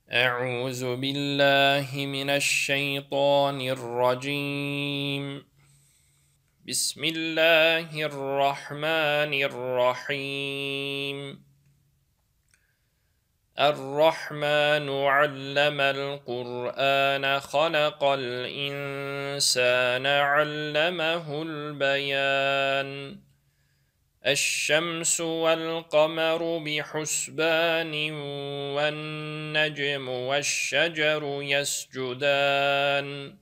أعوذ بالله من الشيطان الرجيم. بسم الله الرحمن الرحيم. الرحمن علم القرآن خلق الإنسان علمه البيان. الشمس والقمر بحسبان والنجم والشجر يسجدان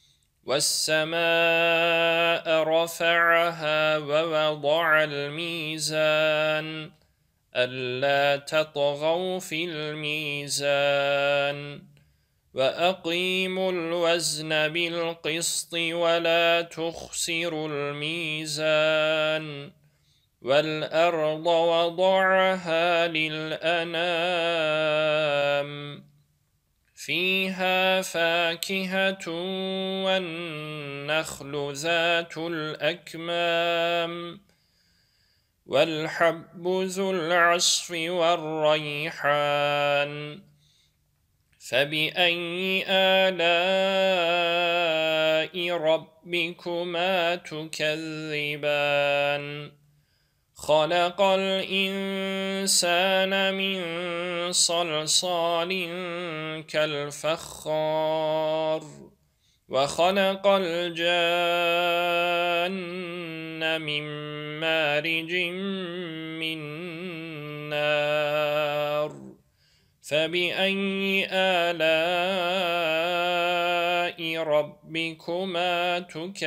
والسماء رفعها ووضع الميزان ألا تطغوا في الميزان وأقيموا الوزن بالقسط ولا تخسروا الميزان والأرض وضعها للأنام فيها فاكهة والنخل ذات الأكمام والحب ذو العصف والريحان فبأي آلاء ربكما تكذبان خلق الإنسان من صلصال كالفخار وخلق الجان من مارج من نار فبأي آلاء ربكما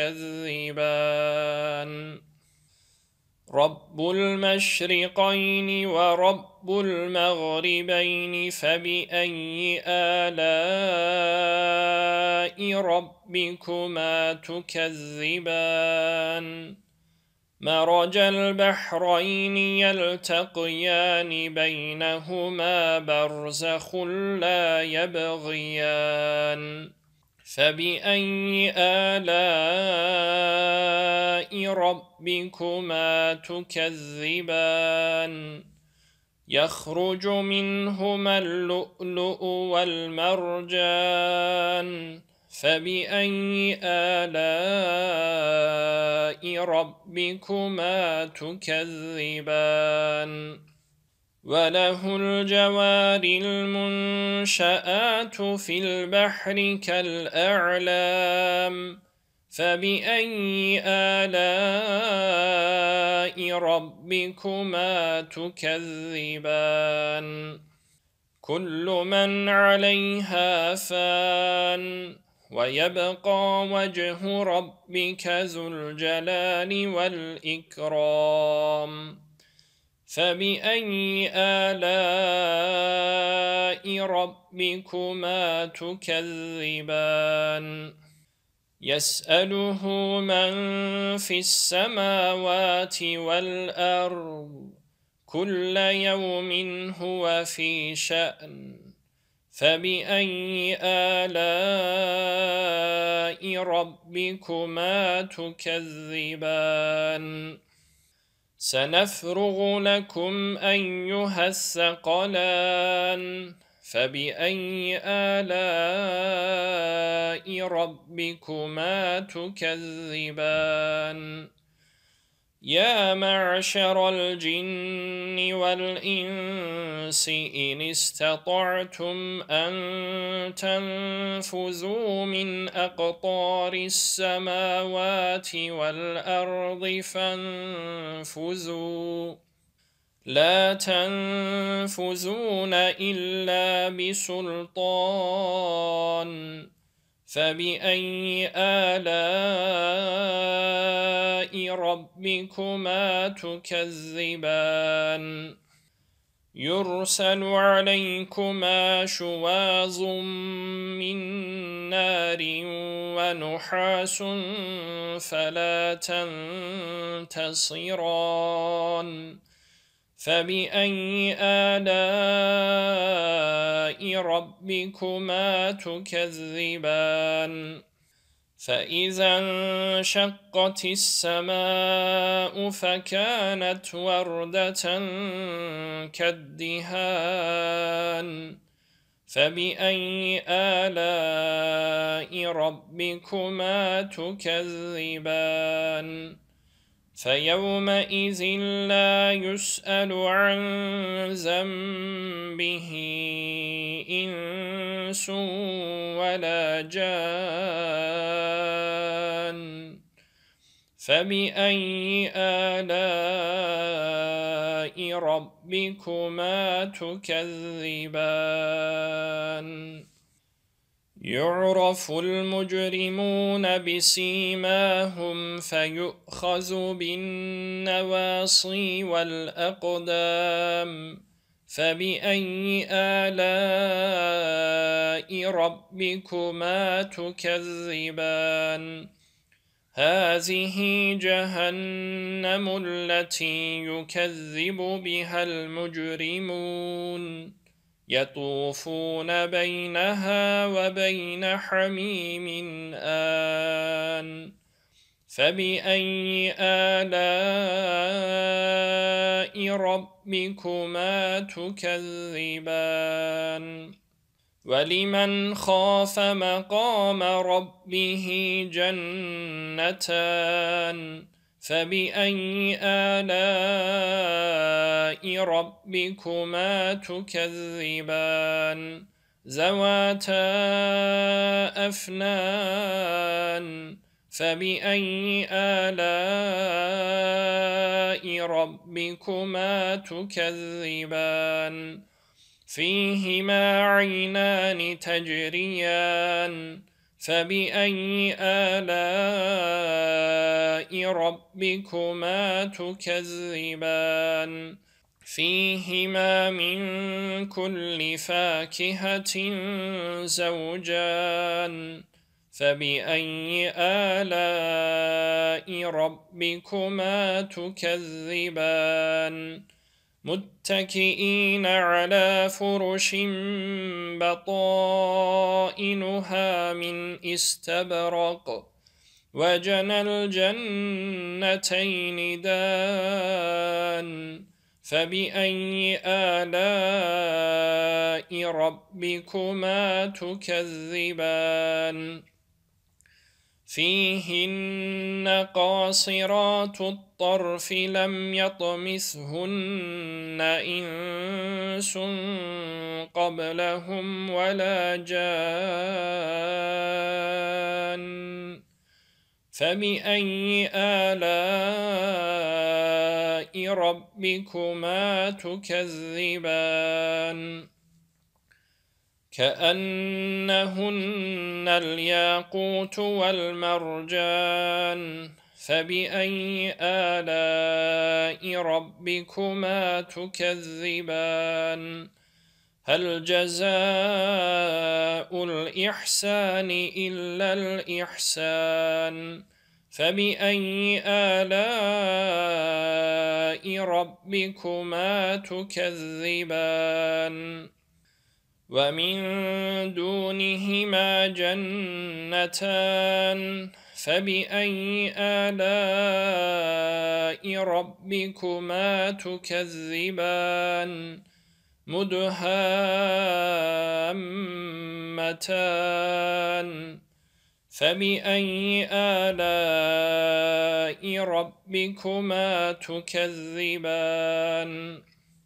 تكذبان رب المشرقين ورب المغربين فبأي آلاء ربكما تكذبان مرج البحرين يلتقيان بينهما برزخ لا يبغيان فبأي آلاء ربكما تكذبان يخرج منهما اللؤلؤ والمرجان فبأي آلاء ربكما تكذبان وله الجوار المنشآت في البحر كالأعلام فبأي آلاء ربكما تكذبان كل من عليها فان ويبقى وجه ربك ذو الجلال والإكرام فبأي آلاء ربكما تكذبان يسأله من في السماوات والأرض كل يوم هو في شأن فبأي آلاء ربكما تكذبان سنفرغ لكم أيها الثقلان فبأي آلاء ربكما تكذبان يا معشر الجن والإنس إن استطعتم أن تنفذوا من أقطار السماوات والأرض فانفذوا لا تنفذون إلا بسلطان فبأي آلاء ربكما تكذبان يرسل عليكما شواظ من نار ونحاس فلا تنتصران فبأي آلاء ربكما تكذبان فإذا انشقت السماء فكانت وردة كالدهان فبأي آلاء ربكما تكذبان فيومئذ لا يسأل عن ذنبه إنس ولا جان فبأي آلاء ربكما تكذبان يعرف المجرمون بسيماهم فيؤخذ بالنواصي والأقدام فبأي آلاء ربكما تكذبان هذه جهنم التي يكذب بها المجرمون يطوفون بينها وبين حميم آن فبأي آلاء ربكما تكذبان ولمن خاف مقام ربه جنتان فبأي آلاء ربكما تكذبان ذواتا أفنان فبأي آلاء ربكما تكذبان فيهما عينان تجريان فبأي آلاء ربكما تكذبان فيهما من كل فاكهة زوجان فبأي آلاء ربكما تكذبان متكئين على فرش بطائنها من استبرق وجنى الجنتين دان فبأي آلاء ربكما تكذبان فيهن قاصرات الطرف لم يطمثهن إنس قبلهم ولا جان فبأي آلاء ربكما تكذبان كأنهن الياقوت والمرجان فبأي آلاء ربكما تكذبان هل جزاء الإحسان إلا الإحسان فبأي آلاء ربكما تكذبان ومن دونهما جنتان فبأي آلاء ربكما تكذبان مدهامتان فبأي آلاء ربكما تكذبان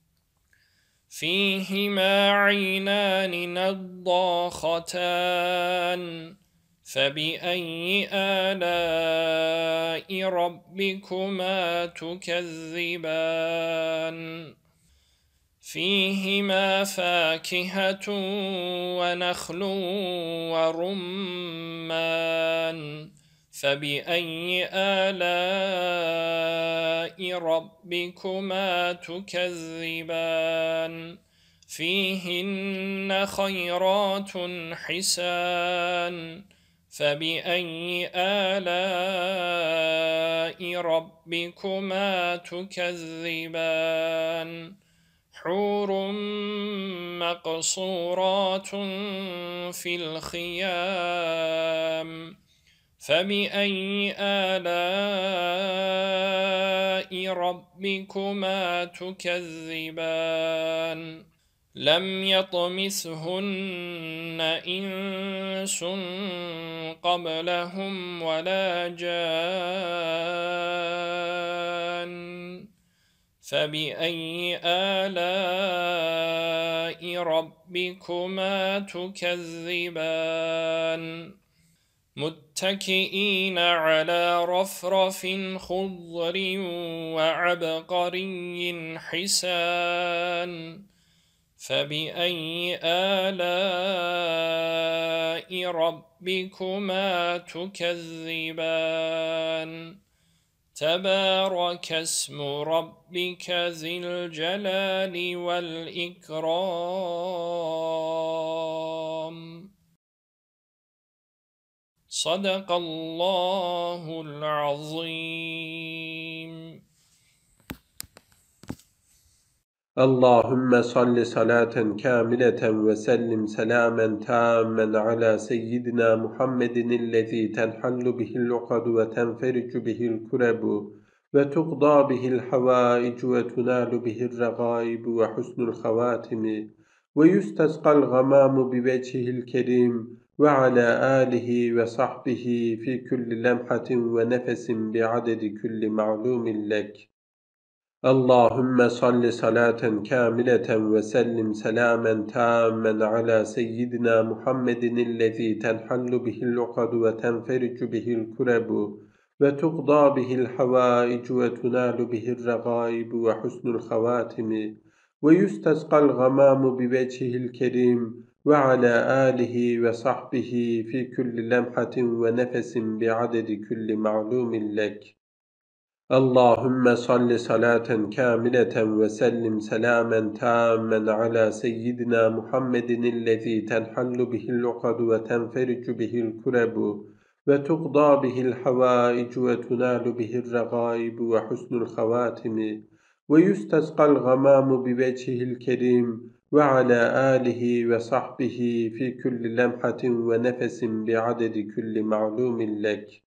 فيهما عينان نضاختان فبأي آلاء ربكما تكذبان فيهما فاكهة ونخل ورمان فبأي آلاء ربكما تكذبان فيهن خيرات حسان فبأي آلاء ربكما تكذبان حور مقصورات في الخيام فبأي آلاء ربكما تكذبان لم يطمثهن إنس قبلهم ولا جان فبأي آلاء ربكما تكذبان متكئين على رفرف خضر وعبقري حسان فبأي آلاء ربكما تكذبان تبارك اسم ربك ذي الجلال والإكرام صدق الله العظيم. اللهم صل صلاة كاملة وسلم سلاما تاما على سيدنا محمد الذي تنحل به العقد وتنفرج به الكرب وتقضى به الحوائج وتنال به الرغائب وحسن الخواتم ويستسقى الغمام بوجهه الكريم وعلى آله وصحبه في كل لمحة ونفس بعدد كل معلوم لك. اللهم صل صلاة كاملة وسلم سلاما تاما على سيدنا محمد الذي تنحل به العقد وتنفرج به الكرب وتقضى به الحوائج وتنال به الرغائب وحسن الخواتم ويستسقى الغمام بوجهه الكريم وعلى آله وصحبه في كل لمحة ونفس بعدد كل معلوم لك. اللهم صل صلاة كاملة وسلم سلاما تاما على سيدنا محمد الذي تنحل به العقد وتنفرج به الكرب وتقضى به الحوائج وتنال به الرغائب وحسن الخواتم ويستسقى الغمام بوجهه الكريم وعلى آله وصحبه في كل لمحة ونفس بعدد كل معلوم لك.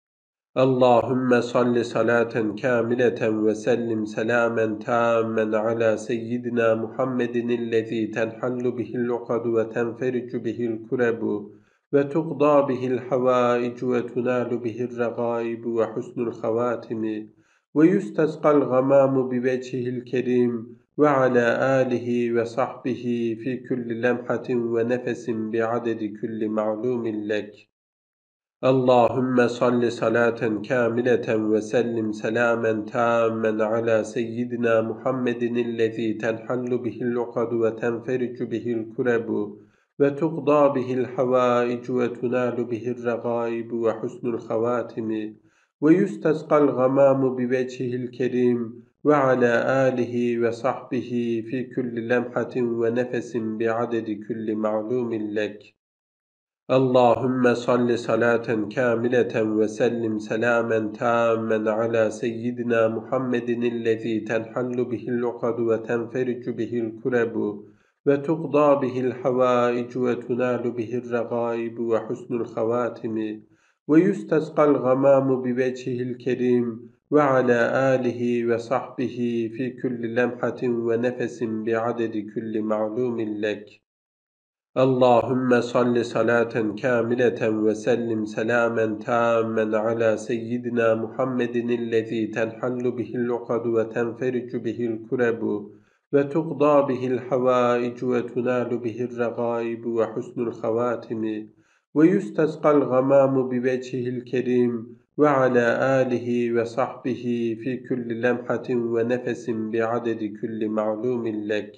اللهم صل صلاة كاملة وسلم سلاما تاما على سيدنا محمد الذي تنحل به العقد وتنفرج به الكرب وتقضى به الحوائج وتنال به الرغائب وحسن الخواتم ويستسقى الغمام بوجهه الكريم وعلى آله وصحبه في كل لمحة ونفس بعدد كل معلوم لك. اللهم صل صلاة كاملة وسلم سلاما تاما على سيدنا محمد الذي تنحل به العقد وتنفرج به الكرب وتقضى به الحوائج وتنال به الرغائب وحسن الخواتم ويستسقى الغمام بوجهه الكريم وعلى آله وصحبه في كل لمحة ونفس بعدد كل معلوم لك. اللهم صل صلاة كاملة وسلم سلاما تاما على سيدنا محمد الذي تنحل به العقد وتنفرج به الكرب وتقضى به الحوائج وتنال به الرغائب وحسن الخواتم ويستسقى الغمام بوجهه الكريم وعلى آله وصحبه في كل لمحة ونفس بعدد كل معلوم لك. اللهم صل صلاة كاملة وسلم سلاما تاما على سيدنا محمد الذي تنحل به العقد وتنفرج به الكرب وتقضى به الحوائج وتنال به الرغائب وحسن الخواتم ويستسقى الغمام بوجهه الكريم وعلى آله وصحبه في كل لمحة ونفس بعدد كل معلوم لك.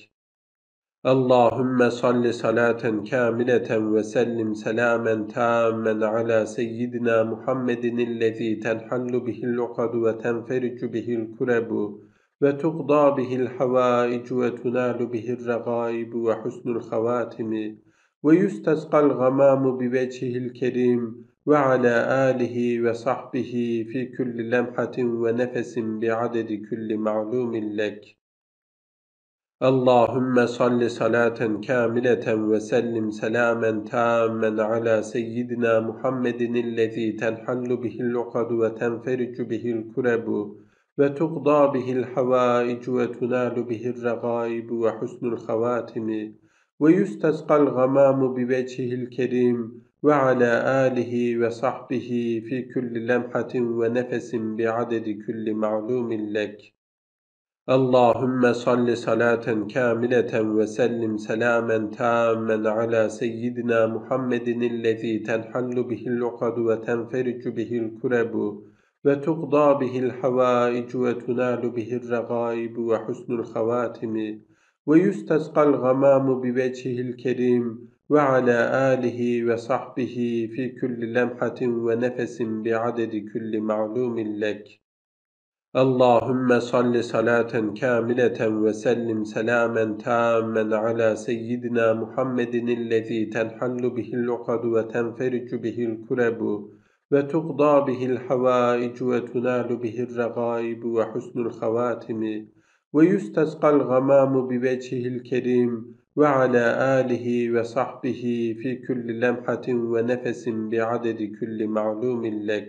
اللهم صل صلاة كاملة وسلم سلاما تاما على سيدنا محمد الذي تنحل به العقد وتنفرج به الكرب وتقضى به الحوائج وتنال به الرغائب وحسن الخواتم ويستسقى الغمام بوجهه الكريم وعلى آله وصحبه في كل لمحة ونفس بعدد كل معلوم لك. اللهم صل صلاة كاملة وسلم سلاما تاما على سيدنا محمد الذي تنحل به العقد وتنفرج به الكرب وتقضى به الحوائج وتنال به الرغائب وحسن الخواتم ويستسقى الغمام بوجهه الكريم وعلى آله وصحبه في كل لمحة ونفس بعدد كل معلوم لك. اللهم صل صلاة كاملة وسلم سلاما تاما على سيدنا محمد الذي تنحل به العقد وتنفرج به الكرب وتقضى به الحوائج وتنال به الرغائب وحسن الخواتم ويستسقى الغمام بوجهه الكريم وعلى آله وصحبه في كل لمحة ونفس بعدد كل معلوم لك. اللهم صل صلاة كاملة وسلم سلاما تاما على سيدنا محمد الذي تنحل به العقد وتنفرج به الكرب وتقضى به الحوائج وتنال به الرغائب وحسن الخواتم ويستسقى الغمام بوجهه الكريم وعلى آله وصحبه في كل لمحة ونفس بعدد كل معلوم لك.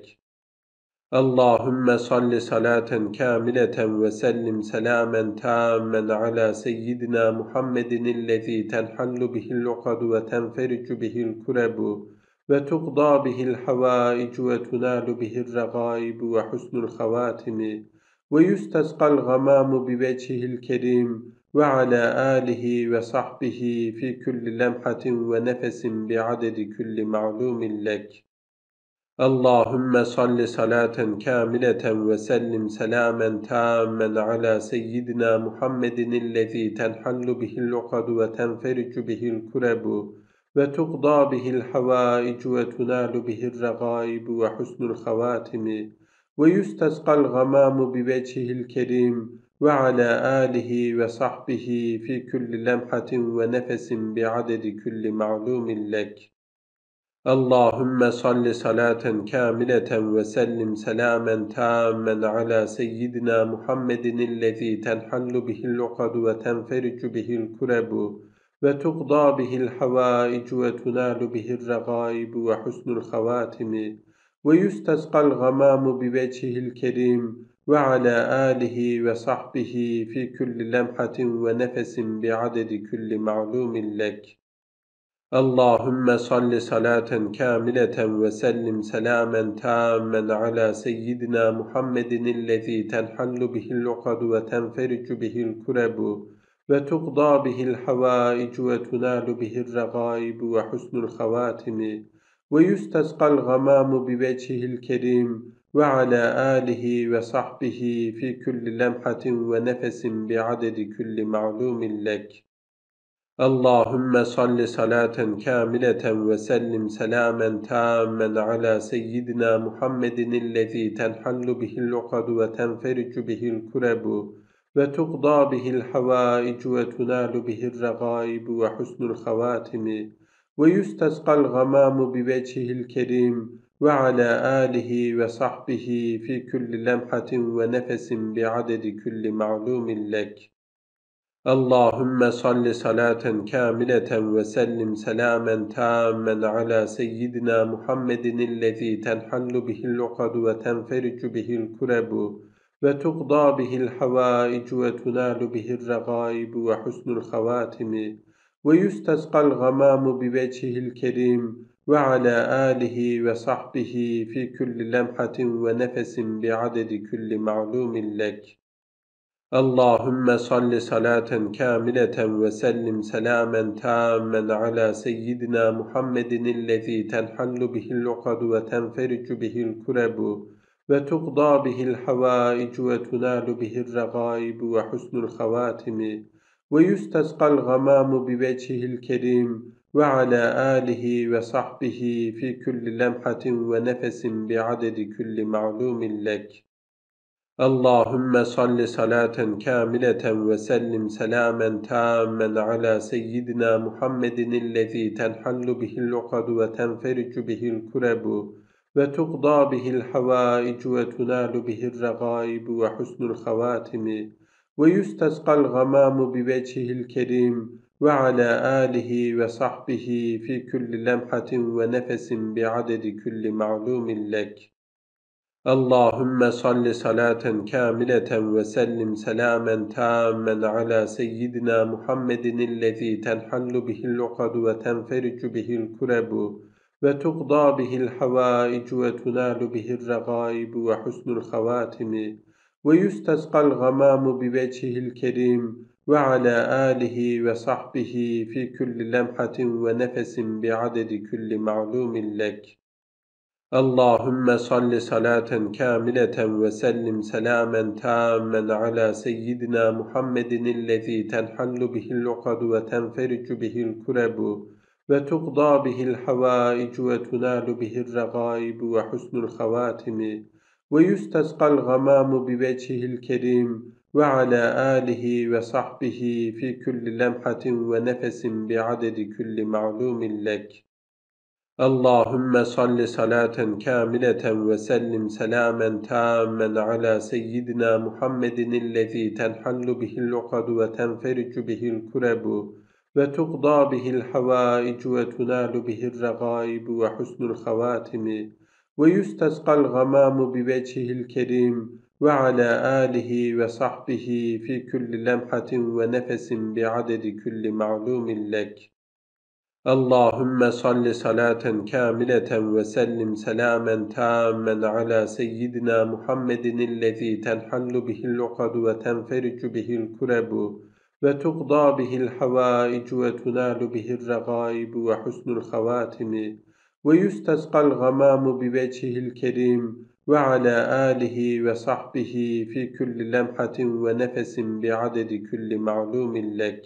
اللهم صل صلاة كاملة وسلم سلاما تاما على سيدنا محمد الذي تنحل به العقد وتنفرج به الكرب وتقضى به الحوائج وتنال به الرغائب وحسن الخواتم ويستسقى الغمام بوجهه الكريم وعلى آله وصحبه في كل لمحة ونفس بعدد كل معلوم لك. اللهم صل صلاة كاملة وسلم سلاما تاما على سيدنا محمد الذي تنحل به العقد وتنفرج به الكرب وتقضى به الحوائج وتنال به الرغائب وحسن الخواتم ويستسقى الغمام بوجهه الكريم وعلى آله وصحبه في كل لمحة ونفس بعدد كل معلوم لك. اللهم صل صلاة كاملة وسلم سلاما تاما على سيدنا محمد الذي تنحل به العقد وتنفرج به الكرب وتقضى به الحوائج وتنال به الرغائب وحسن الخواتم ويستسقى الغمام بوجهه الكريم وعلى آله وصحبه في كل لمحة ونفس بعدد كل معلوم لك. اللهم صل صلاة كاملة وسلم سلاما تاما على سيدنا محمد الذي تنحل به العقد وتنفرج به الكرب وتقضى به الحوائج وتنال به الرغائب وحسن الخواتم ويستسقى الغمام بوجهه الكريم وعلى آله وصحبه في كل لمحة ونفس بعدد كل معلوم لك. اللهم صل صلاة كاملة وسلم سلاما تاما على سيدنا محمد الذي تنحل به العقد وتنفرج به الكرب وتقضى به الحوائج وتنال به الرغائب وحسن الخواتم ويستسقى الغمام بوجهه الكريم وعلى آله وصحبه في كل لمحة ونفس بعدد كل معلوم لك. اللهم صل صلاة كاملة وسلم سلاما تاما على سيدنا محمد الذي تنحل به العقد وتنفرج به الكرب وتقضى به الحوائج وتنال به الرغائب وحسن الخواتم ويستسقى الغمام بوجهه الكريم وعلى آله وصحبه في كل لمحة ونفس بعدد كل معلوم لك. اللهم صل صلاة كاملة وسلم سلاما تاما على سيدنا محمد الذي تنحل به العقد وتنفرج به الكرب وتقضى به الحوائج وتنال به الرغائب وحسن الخواتم ويستسقى الغمام بوجهه الكريم وعلى آله وصحبه في كل لمحة ونفس بعدد كل معلوم لك. اللهم صل صلاة كاملة وسلم سلاما تاما على سيدنا محمد الذي تنحل به العقد وتنفرج به الكرب وتقضى به الحوائج وتنال به الرغائب وحسن الخواتم ويستسقى الغمام بوجهه الكريم وعلى آله وصحبه في كل لمحة ونفس بعدد كل معلوم لك. اللهم صل صلاة كاملة وسلم سلاما تاما على سيدنا محمد الذي تنحل به العقد وتنفرج به الكرب وتقضى به الحوائج وتنال به الرغائب وحسن الخواتم ويستسقى الغمام بوجهه الكريم وعلى آله وصحبه في كل لمحة ونفس بعدد كل معلوم لك. اللهم صل صلاة كاملة وسلم سلاما تاما على سيدنا محمد الذي تنحل به العقد وتنفرج به الكرب وتقضى به الحوائج وتنال به الرغائب وحسن الخواتم ويستسقى الغمام بوجهه الكريم وعلى آله وصحبه في كل لمحة ونفس بعدد كل معلوم لك. اللهم صل صلاة كاملة وسلم سلاما تاما على سيدنا محمد الذي تنحل به العقد وتنفرج به الكرب وتقضى به الحوائج وتنال به الرغائب وحسن الخواتم ويستسقى الغمام بوجهه الكريم وعلى آله وصحبه في كل لمحة ونفس بعدد كل معلوم لك. اللهم صل صلاة كاملة وسلم سلاما تاما على سيدنا محمد الذي تنحل به العقد وتنفرج به الكرب وتقضى به الحوائج وتنال به الرغائب وحسن الخواتم ويستسقى الغمام بوجهه الكريم وعلى آله وصحبه في كل لمحة ونفس بعدد كل معلوم لك.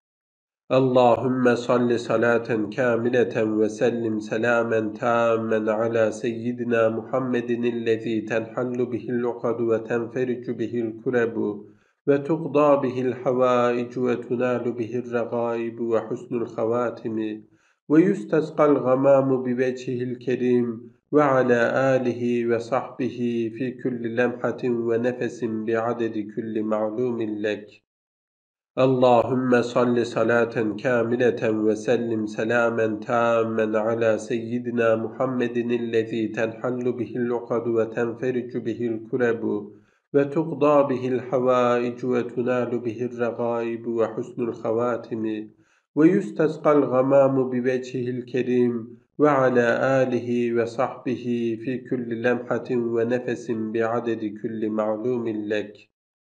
اللهم صل صلاة كاملة وسلم سلاما تاما على سيدنا محمد الذي تنحل به العقد وتنفرج به الكرب وتقضى به الحوائج وتنال به الرغائب وحسن الخواتم ويستسقى الغمام بوجهه الكريم وعلى آله وصحبه في كل لمحة ونفس بعدد كل معلوم لك. اللهم صل صلاة كاملة وسلم سلاما تاما على سيدنا محمد الذي تنحل به العقد وتنفرج به الكرب وتقضى به الحوائج وتنال به الرغائب وحسن الخواتم ويستسقى الغمام بوجهه الكريم وعلى آله وصحبه في كل لمحة ونفس بعدد كل معلوم لك.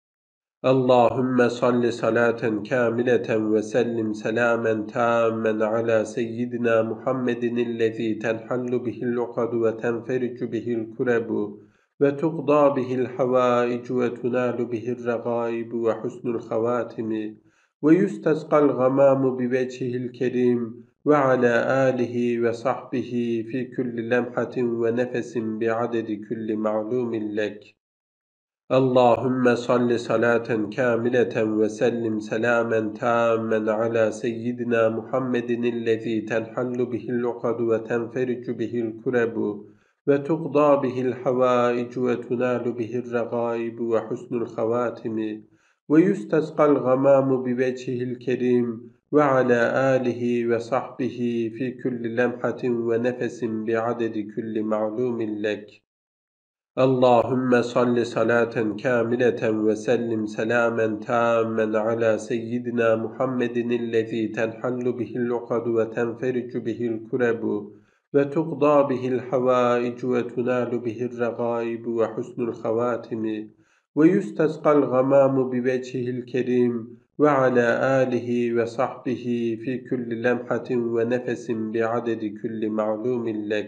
اللهم صل صلاة كاملة وسلم سلاما تاما على سيدنا محمد الذي تنحل به العقد وتنفرج به الكرب وتقضى به الحوائج وتنال به الرغائب وحسن الخواتم ويستسقى الغمام بوجهه الكريم وعلى آله وصحبه في كل لمحة ونفس بعدد كل معلوم لك. اللهم صل صلاة كاملة وسلم سلاما تاما على سيدنا محمد الذي تنحل به العقد وتنفرج به الكرب وتقضى به الحوائج وتنال به الرغائب وحسن الخواتم ويستسقى الغمام بوجهه الكريم وعلى آله وصحبه في كل لمحة ونفس بعدد كل معلوم لك. اللهم صل صلاة كاملة وسلم سلاما تاما على سيدنا محمد الذي تنحل به العقد وتنفرج به الكرب وتقضى به الحوائج وتنال به الرغائب وحسن الخواتم ويستسقى الغمام بوجهه الكريم وعلى آله وصحبه في كل لمحة ونفس بعدد كل معلوم لك.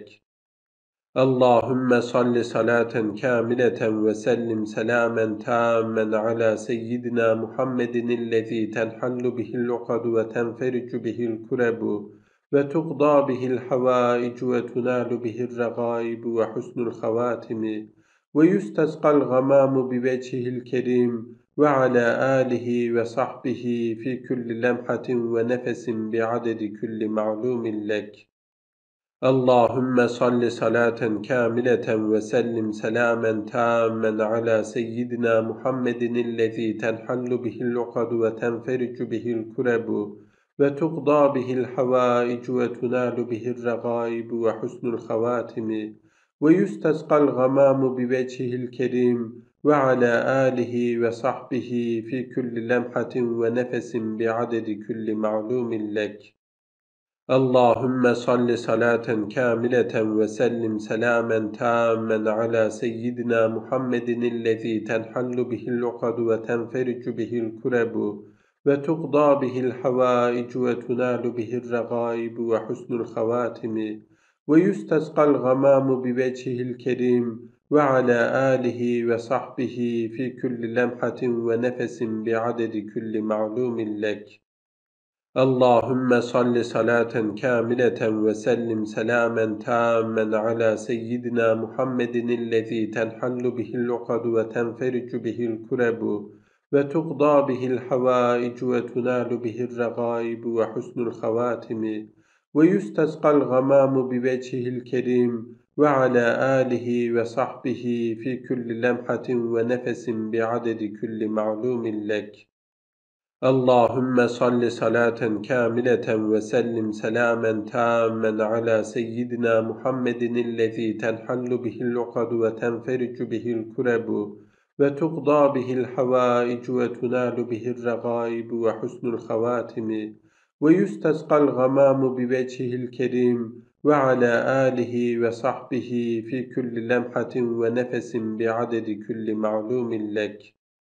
اللهم صل صلاة كاملة وسلم سلاما تاما على سيدنا محمد الذي تنحل به العقد وتنفرج به الكرب وتقضى به الحوائج وتنال به الرغائب وحسن الخواتم ويستسقى الغمام بوجهه الكريم وعلى آله وصحبه في كل لمحة ونفس بعدد كل معلوم لك. اللهم صل صلاة كاملة وسلم سلاما تاما على سيدنا محمد الذي تنحل به العقد وتنفرج به الكرب وتقضى به الحوائج وتنال به الرغائب وحسن الخواتم ويستسقى الغمام بوجهه الكريم وعلى آله وصحبه في كل لمحة ونفس بعدد كل معلوم لك. اللهم صل صلاة كاملة وسلم سلاما تاما على سيدنا محمد الذي تنحل به العقد وتنفرج به الكرب وتقضى به الحوائج وتنال به الرغائب وحسن الخواتم، ويستسقى الغمام بوجهه الكريم وعلى آله وصحبه في كل لمحة ونفس بعدد كل معلوم لك. اللهم صل صلاة كاملة وسلم سلاما تاما على سيدنا محمد الذي تنحل به العقد وتنفرج به الكرب وتقضى به الحوائج وتنال به الرغائب وحسن الخواتم، ويستسقى الغمام بوجهه الكريم وعلى آله وصحبه في كل لمحة ونفس بعدد كل معلوم لك. اللهم صل صلاة كاملة وسلم سلاما تاما على سيدنا محمد الذي تنحل به العقد وتنفرج به الكرب وتقضى به الحوائج وتنال به الرغائب وحسن الخواتم، ويستسقى الغمام بوجهه الكريم وعلى آله وصحبه في كل لمحة ونفس بعدد كل معلوم لك.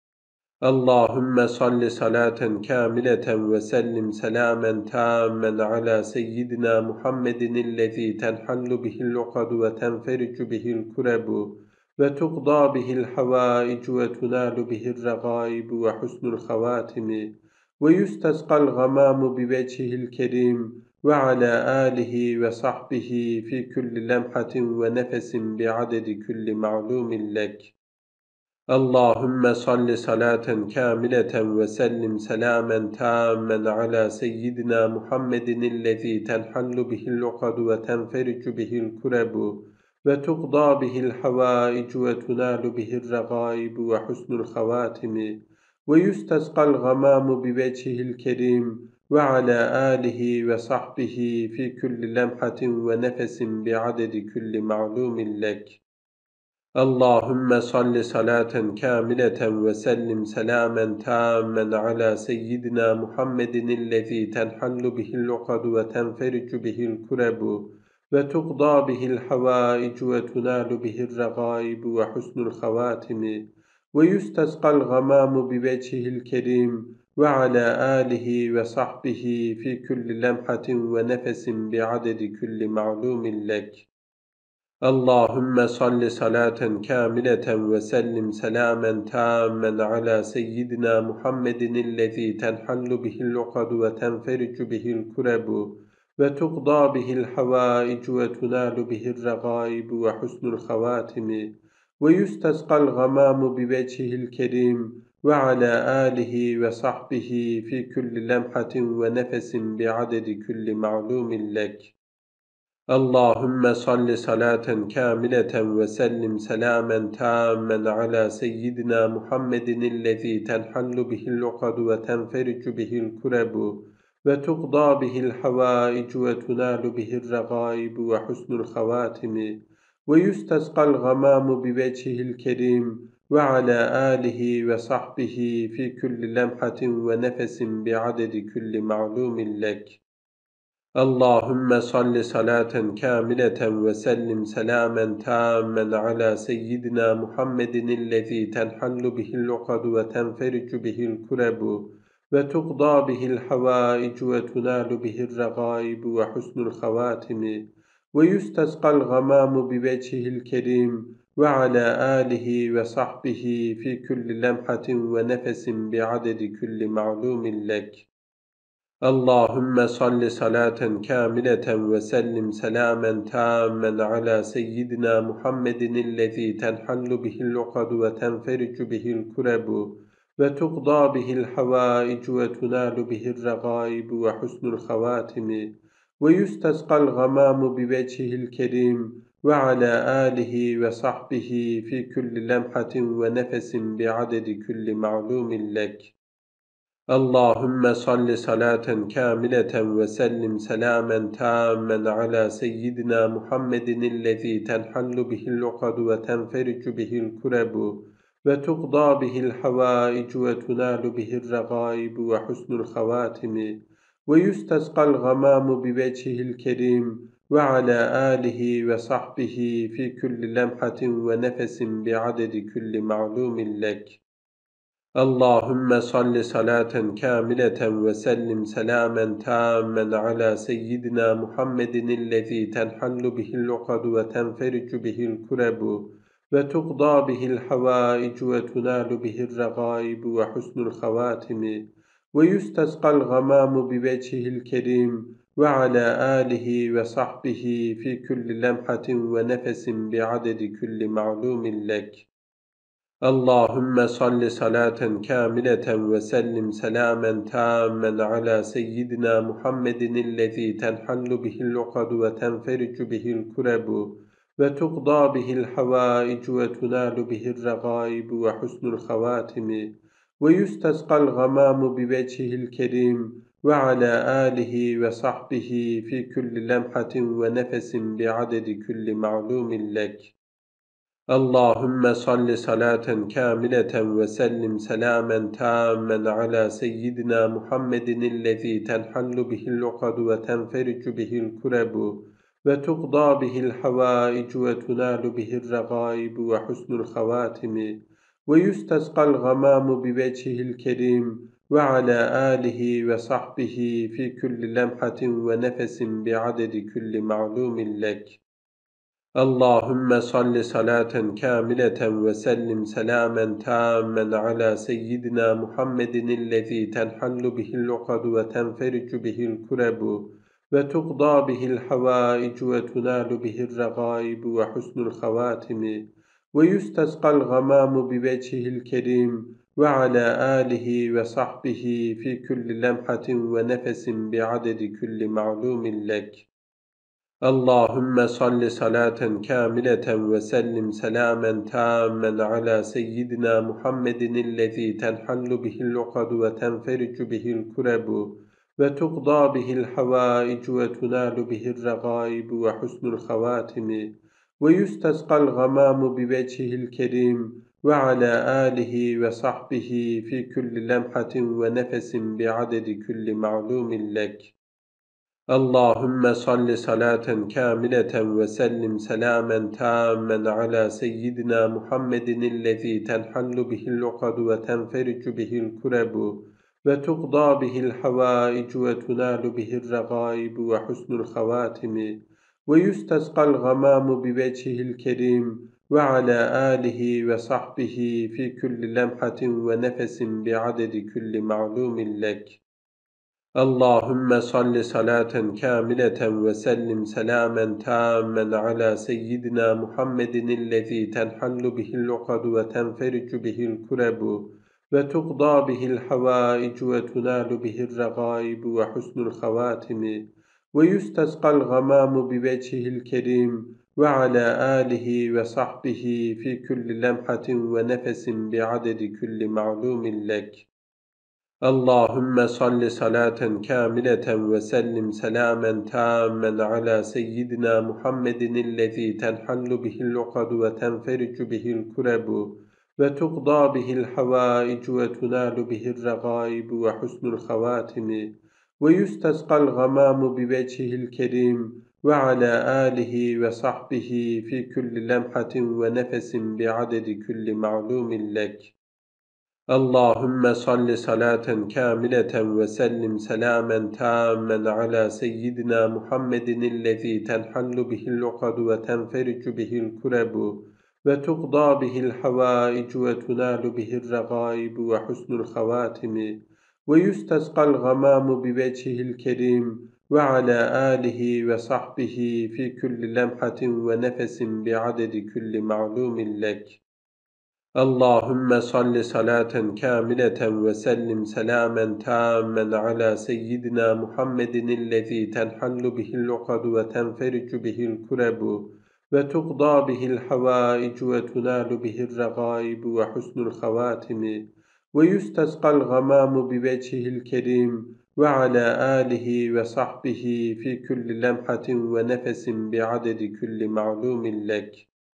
اللهم صل صلاة كاملة وسلم سلاما تاما على سيدنا محمد الذي تنحل به العقد وتنفرج به الكرب وتقضى به الحوائج وتنال به الرغائب وحسن الخواتم، ويستسقى الغمام بوجهه الكريم وعلى آله وصحبه في كل لمحة ونفس بعدد كل معلوم لك. اللهم صل صلاة كاملة وسلم سلاما تاما على سيدنا محمد الذي تنحل به العقد وتنفرج به الكرب وتقضى به الحوائج وتنال به الرغائب وحسن الخواتم، ويستسقى الغمام بوجهه الكريم وعلى آله وصحبه في كل لمحة ونفس بعدد كل معلوم لك. اللهم صل صلاة كاملة وسلم سلاما تاما على سيدنا محمد الذي تنحل به العقد وتنفرج به الكرب وتقضى به الحوائج وتنال به الرغائب وحسن الخواتم، ويستسقى الغمام بوجهه الكريم وعلى آله وصحبه في كل لمحة ونفس بعدد كل معلوم لك. اللهم صل صلاة كاملة وسلم سلاما تاما على سيدنا محمد الذي تنحل به العقد وتنفرج به الكرب وتقضى به الحوائج وتنال به الرغائب وحسن الخواتم، ويستسقى الغمام بوجهه الكريم وعلى آله وصحبه في كل لمحة ونفس بعدد كل معلوم لك. اللهم صل صلاة كاملة وسلم سلاما تاما على سيدنا محمد الذي تنحل به العقد وتنفرج به الكرب وتقضى به الحوائج وتنال به الرغائب وحسن الخواتم، ويستسقى الغمام بوجهه الكريم وعلى آله وصحبه في كل لمحة ونفس بعدد كل معلوم لك. اللهم صل صلاة كاملة وسلم سلاما تاما على سيدنا محمد الذي تنحل به العقد وتنفرج به الكرب وتقضى به الحوائج وتنال به الرغائب وحسن الخواتم، ويستسقى الغمام بوجهه الكريم وعلى آله وصحبه في كل لمحة ونفس بعدد كل معلوم لك. اللهم صل صلاة كاملة وسلم سلاما تاما على سيدنا محمد الذي تنحل به العقد وتنفرج به الكرب وتقضى به الحوائج وتنال به الرغائب وحسن الخواتم، ويستسقى الغمام بوجهه الكريم وعلى آله وصحبه في كل لمحة ونفس بعدد كل معلوم لك. اللهم صل صلاة كاملة وسلم سلاما تاما على سيدنا محمد الذي تنحل به العقد وتنفرج به الكرب وتقضى به الحوائج وتنال به الرغائب وحسن الخواتم ويستسقى الغمام بوجهه الكريم وعلى آله وصحبه في كل لمحة ونفس بعدد كل معلوم لك. اللهم صل صلاة كاملة وسلم سلاما تاما على سيدنا محمد الذي تنحل به العقد وتنفرج به الكرب وتقضى به الحوائج وتنال به الرغائب وحسن الخواتم ويستسقى الغمام بوجهه الكريم وعلى آله وصحبه في كل لمحة ونفس بعدد كل معلوم لك. اللهم صل صلاة كاملة وسلم سلاما تاما على سيدنا محمد الذي تنحل به العقد وتنفرج به الكرب وتقضى به الحوائج وتنال به الرغائب وحسن الخواتم ويستسقى الغمام بوجهه الكريم وعلى آله وصحبه في كل لمحة ونفس بعدد كل معلوم لك. اللهم صل صلاة كاملة وسلم سلاما تاما على سيدنا محمد الذي تنحل به العقد وتنفرج به الكرب وتقضى به الحوائج وتنال به الرغائب وحسن الخواتم ويستسقى الغمام بوجهه الكريم وعلى آله وصحبه في كل لمحة ونفس بعدد كل معلوم لك. اللهم صل صلاة كاملة وسلم سلاما تاما على سيدنا محمد الذي تنحل به العقد وتنفرج به الكرب وتقضى به الحوائج وتنال به الرغائب وحسن الخواتم ويستسقى الغمام بوجهه الكريم وعلى آله وصحبه في كل لمحة ونفس بعدد كل معلوم لك. اللهم صل صلاة كاملة وسلم سلاما تاما على سيدنا محمد الذي تنحل به العقد وتنفرج به الكرب وتقضى به الحوائج وتنال به الرغائب وحسن الخواتم ويستسقى الغمام بوجهه الكريم وعلى آله وصحبه في كل لمحة ونفس بعدد كل معلوم لك. اللهم صل صلاة كاملة وسلم سلاما تاما على سيدنا محمد الذي تنحل به العقد وتنفرج به الكرب وتقضى به الحوائج وتنال به الرغائب وحسن الخواتم ويستسقى الغمام بوجهه الكريم وعلى آله وصحبه في كل لمحة ونفس بعدد كل معلوم لك. اللهم صل صلاة كاملة وسلم سلاما تاما على سيدنا محمد الذي تنحل به العقد وتنفرج به الكرب وتقضى به الحوائج وتنال به الرغائب وحسن الخواتم ويستسقى الغمام بوجهه الكريم وعلى آله وصحبه في كل لمحة ونفس بعدد كل معلوم لك. اللهم صل صلاة كاملة وسلم سلاما تاما على سيدنا محمد الذي تنحل به العقد وتنفرج به الكرب وتقضى به الحوائج وتنال به الرغائب وحسن الخواتم ويستسقى الغمام بوجهه الكريم وعلى آله وصحبه في كل لمحة ونفس بعدد كل معلوم لك. اللهم صل صلاة كاملة وسلم سلاما تاما على سيدنا محمد الذي تنحل به العقد وتنفرج به الكرب وتقضى به الحوائج وتنال به الرغائب وحسن الخواتم ويستسقى الغمام بوجهه الكريم وعلى آله وصحبه في كل لمحة ونفس بعدد كل معلوم لك. اللهم صل صلاة كاملة وسلم سلاما تاما على سيدنا محمد الذي تنحل به العقد وتنفرج به الكرب وتقضى به الحوائج وتنال به الرغائب وحسن الخواتم ويستسقى الغمام بوجهه الكريم وعلى آله وصحبه في كل لمحة ونفس بعدد كل معلوم لك.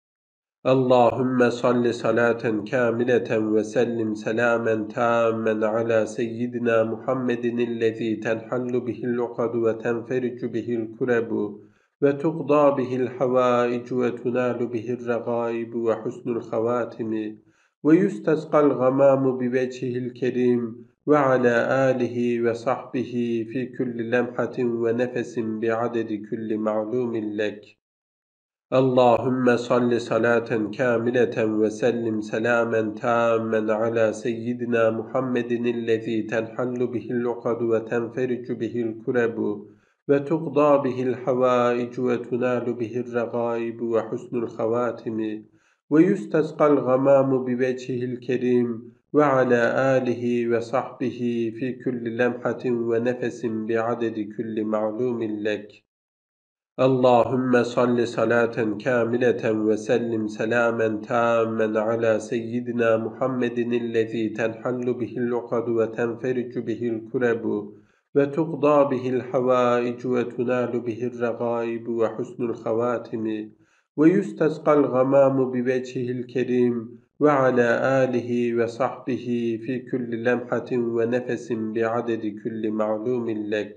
اللهم صل صلاة كاملة وسلم سلاما تاما على سيدنا محمد الذي تنحل به العقد وتنفرج به الكرب وتقضى به الحوائج وتنال به الرغائب وحسن الخواتم، ويستسقى الغمام بوجهه الكريم وعلى آله وصحبه في كل لمحة ونفس بعدد كل معلوم لك. اللهم صل صلاة كاملة وسلم سلاما تاما على سيدنا محمد الذي تنحل به العقد وتنفرج به الكرب وتقضى به الحوائج وتنال به الرغائب وحسن الخواتم، ويستسقى الغمام بوجهه الكريم وعلى آله وصحبه في كل لمحة ونفس بعدد كل معلوم لك. اللهم صل صلاة كاملة وسلم سلاما تاما على سيدنا محمد الذي تنحل به العقد وتنفرج به الكرب وتقضى به الحوائج وتنال به الرغائب وحسن الخواتم، ويستسقى الغمام بوجهه الكريم وعلى آله وصحبه في كل لمحة ونفس بعدد كل معلوم لك.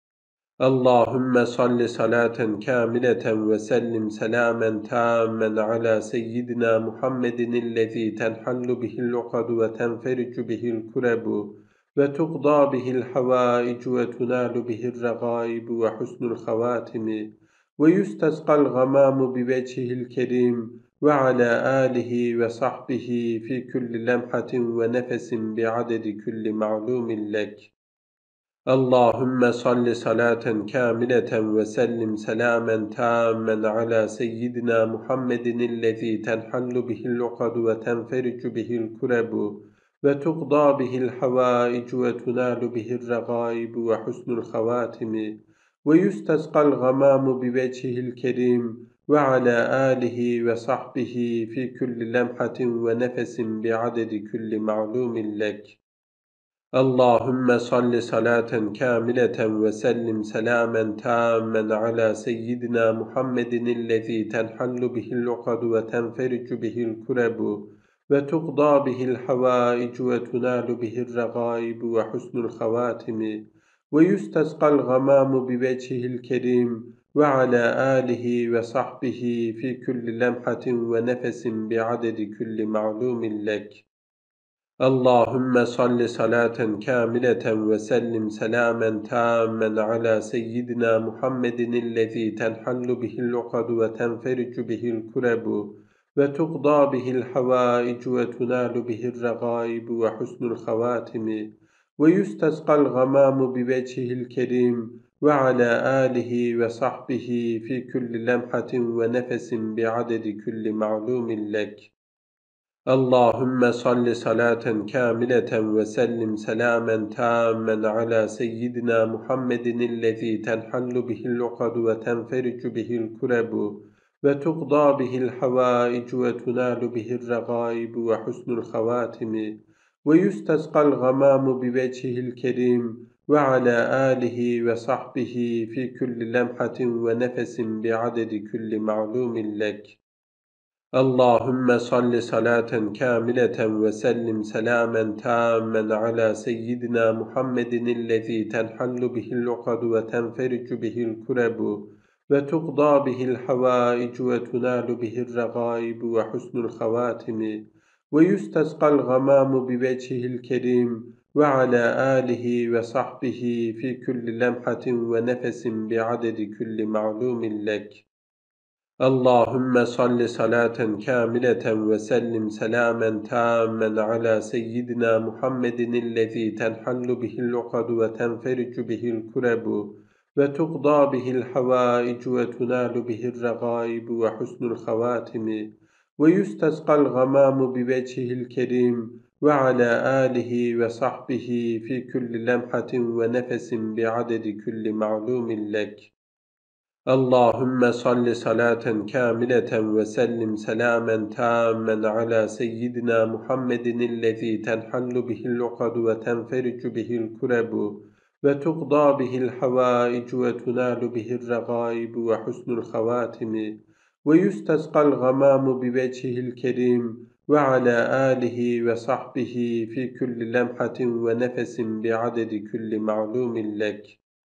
اللهم صل صلاة كاملة وسلم سلاما تاما على سيدنا محمد الذي تنحل به العقد وتنفرج به الكرب وتقضى به الحوائج وتنال به الرغائب وحسن الخواتم، ويستسقى الغمام بوجهه الكريم وعلى آله وصحبه في كل لمحة ونفس بعدد كل معلوم لك. اللهم صل صلاة كاملة وسلم سلاما تاما على سيدنا محمد الذي تنحل به العقد وتنفرج به الكرب وتقضى به الحوائج وتنال به الرغائب وحسن الخواتم، ويستسقى الغمام بوجهه الكريم وعلى آله وصحبه في كل لمحة ونفس بعدد كل معلوم لك. اللهم صل صلاة كاملة وسلم سلاما تاما على سيدنا محمد الذي تنحل به العقد وتنفرج به الكرب وتقضى به الحوائج وتنال به الرغائب وحسن الخواتم، ويستسقى الغمام بوجهه الكريم وعلى آله وصحبه في كل لمحة ونفس بعدد كل معلوم لك. اللهم صل صلاة كاملة وسلم سلاما تاما على سيدنا محمد الذي تنحل به العقد وتنفرج به الكرب وتقضى به الحوائج وتنال به الرغائب وحسن الخواتم، ويستسقى الغمام بوجهه الكريم وعلى آله وصحبه في كل لمحة ونفس بعدد كل معلوم لك. اللهم صل صلاة كاملة وسلم سلاما تاما على سيدنا محمد الذي تنحل به العقد وتنفرج به الكرب وتقضى به الحوائج وتنال به الرغائب وحسن الخواتم، ويستسقى الغمام بوجهه الكريم وعلى آله وصحبه في كل لمحة ونفس بعدد كل معلوم لك. اللهم صل صلاة كاملة وسلم سلاما تاما على سيدنا محمد الذي تنحل به العقد وتنفرج به الكرب وتقضى به الحوائج وتنال به الرغائب وحسن الخواتم، ويستسقى الغمام بوجهه الكريم وعلى آله وصحبه في كل لمحة ونفس بعدد كل معلوم لك. اللهم صل صلاة كاملة وسلم سلاما تاما على سيدنا محمد الذي تنحل به العقد وتنفرج به الكرب وتقضى به الحوائج وتنال به الرغائب وحسن الخواتم، ويستسقى الغمام بوجهه الكريم وعلى آله وصحبه في كل لمحة ونفس بعدد كل معلوم لك. اللهم صل صلاة كاملة وسلم سلاما تاما على سيدنا محمد الذي تنحل به العقد وتنفرج به الكرب وتقضى به الحوائج وتنال به الرغائب وحسن الخواتم ويستسقى الغمام بوجهه الكريم وعلى آله وصحبه في كل لمحة ونفس بعدد كل معلوم لك.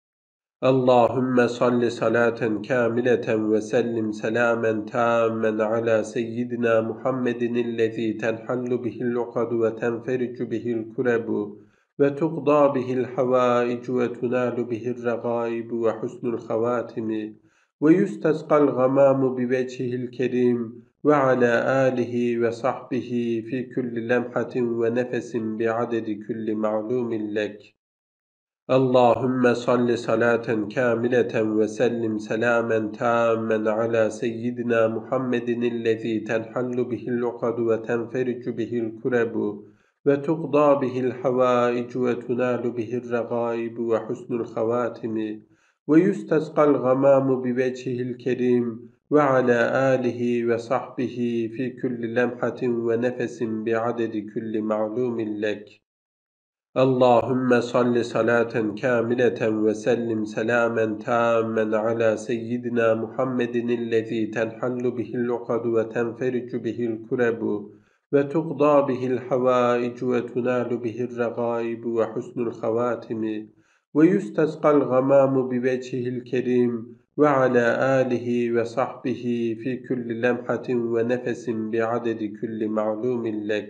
اللهم صل صلاة كاملة وسلم سلاما تاما على سيدنا محمد الذي تنحل به العقد وتنفرج به الكرب وتقضى به الحوائج وتنال به الرغائب وحسن الخواتم ويستسقى الغمام بوجهه الكريم وعلى آله وصحبه في كل لمحة ونفس بعدد كل معلوم لك. اللهم صل صلاة كاملة وسلم سلاما تاما على سيدنا محمد الذي تنحل به العقد وتنفرج به الكرب وتقضى به الحوائج وتنال به الرغائب وحسن الخواتم ويستسقى الغمام بوجهه الكريم وعلى آله وصحبه في كل لمحة ونفس بعدد كل معلوم لك. اللهم صل صلاة كاملة وسلم سلاما تاما على سيدنا محمد الذي تنحل به العقد وتنفرج به الكرب وتقضى به الحوائج وتنال به الرغائب وحسن الخواتم ويستسقى الغمام بوجهه الكريم وعلى آله وصحبه في كل لمحة ونفس بعدد كل معلوم لك.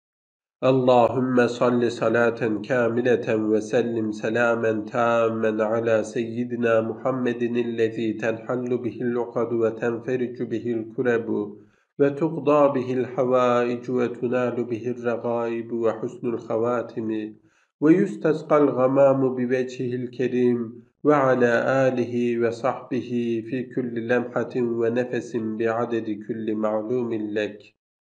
اللهم صل صلاة كاملة وسلم سلاما تاما على سيدنا محمد الذي تنحل به العقد وتنفرج به الكرب وتقضى به الحوائج وتنال به الرغائب وحسن الخواتم ويستسقى الغمام بوجهه الكريم وعلى آله وصحبه في كل لمحة ونفس بعدد كل معلوم لك.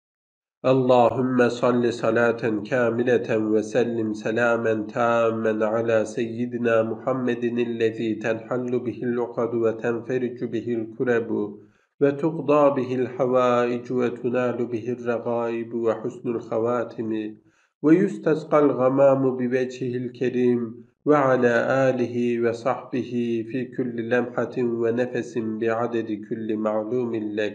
اللهم صل صلاة كاملة وسلم سلاما تاما على سيدنا محمد الذي تنحل به العقد وتنفرج به الكرب وتقضى به الحوائج وتنال به الرغائب وحسن الخواتم ويستسقى الغمام بوجهه الكريم وعلى آله وصحبه في كل لمحة ونفس بعدد كل معلوم لك.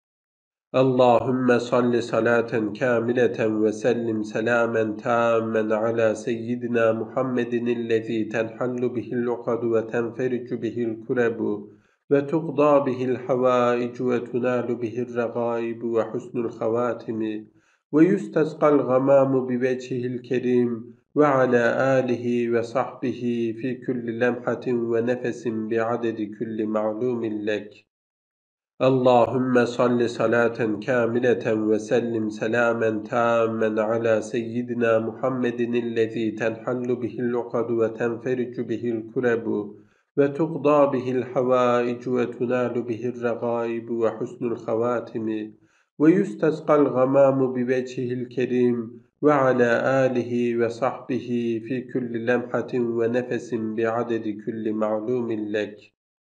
اللهم صل صلاة كاملة وسلم سلاما تاما على سيدنا محمد الذي تنحل به العقد وتنفرج به الكرب وتقضى به الحوائج وتنال به الرغائب وحسن الخواتم ويستسقى الغمام بوجهه الكريم وعلى آله وصحبه في كل لمحة ونفس بعدد كل معلوم لك. اللهم صل صلاة كاملة وسلم سلاما تاما على سيدنا محمد الذي تنحل به العقد وتنفرج به الكرب وتقضى به الحوائج وتنال به الرغائب وحسن الخواتم ويستسقى الغمام بوجهه الكريم وعلى آله وصحبه في كل لمحة ونفس بعدد كل معلوم لك.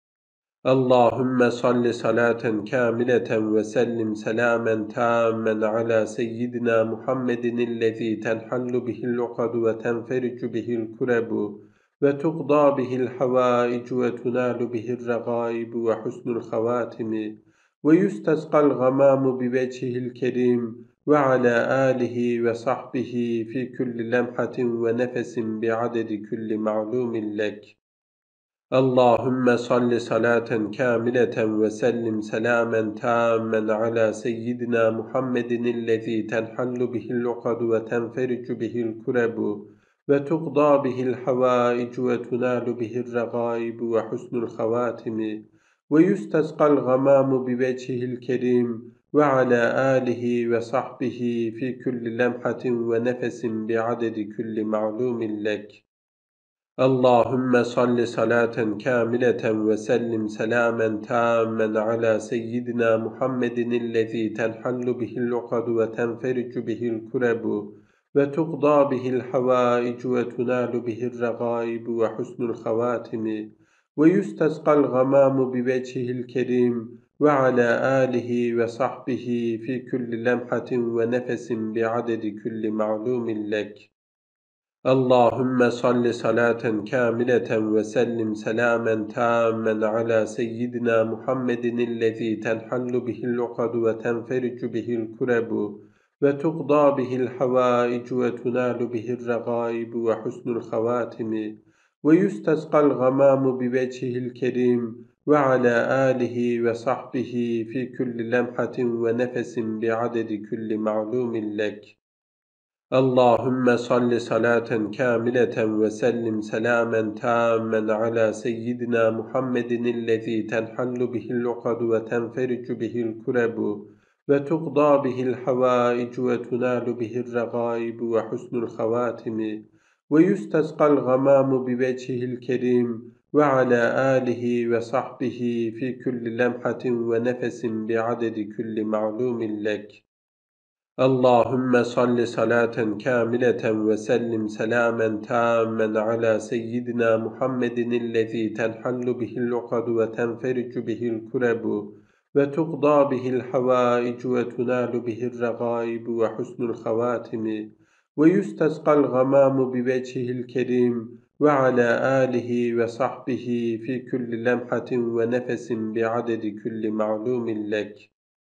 اللهم صل صلاة كاملة وسلم سلاما تاما على سيدنا محمد الذي تنحل به العقد وتنفرج به الكرب وتقضى به الحوائج وتنال به الرغائب وحسن الخواتم ويستسقى الغمام بوجهه الكريم وعلى آله وصحبه في كل لمحة ونفس بعدد كل معلوم لك. اللهم صل صلاة كاملة وسلم سلاما تاما على سيدنا محمد الذي تنحل به العقد وتنفرج به الكرب وتقضى به الحوائج وتنال به الرغائب وحسن الخواتم ويستسقى الغمام بوجهه الكريم وعلى آله وصحبه في كل لمحة ونفس بعدد كل معلوم لك. اللهم صل صلاة كاملة وسلم سلاما تاما على سيدنا محمد الذي تنحل به العقد وتنفرج به الكرب وتقضى به الحوائج وتنال به الرغائب وحسن الخواتم ويستسقى الغمام بوجهه الكريم وعلى آله وصحبه في كل لمحة ونفس بعدد كل معلوم لك. اللهم صل صلاة كاملة وسلم سلاما تاما على سيدنا محمد الذي تنحل به العقد وتنفرج به الكرب وتقضى به الحوائج وتنال به الرغائب وحسن الخواتم، ويستسقى الغمام بوجهه الكريم وعلى آله وصحبه في كل لمحة ونفس بعدد كل معلوم لك. اللهم صل صلاة كاملة وسلم سلاما تاما على سيدنا محمد الذي تنحل به العقد وتنفرج به الكرب وتقضى به الحوائج وتنال به الرغائب وحسن الخواتم، ويستسقى الغمام بوجهه الكريم وعلى آله وصحبه في كل لمحة ونفس بعدد كل معلوم لك. اللهم صل صلاة كاملة وسلم سلاما تاما على سيدنا محمد الذي تنحل به العقد وتنفرج به الكرب وتقضى به الحوائج وتنال به الرغائب وحسن الخواتم، ويستسقى الغمام بوجهه الكريم وعلى آله وصحبه في كل لمحة ونفس بعدد كل معلوم لك.